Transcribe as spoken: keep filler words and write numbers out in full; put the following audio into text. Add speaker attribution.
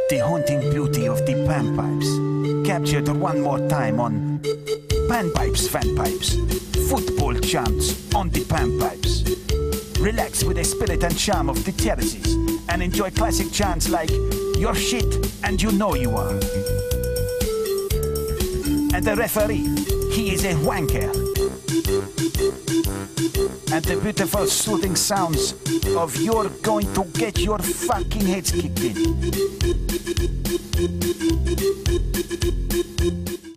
Speaker 1: The haunting beauty of the Panpipes, captured one more time on Panpipes, Fanpipes, football chants on the Panpipes. Relax with the spirit and charm of the terraces and enjoy classic chants like "You're shit and you know you are." And the referee, he is a wanker. And the beautiful soothing sounds of "You're going to get your fucking heads kicked in."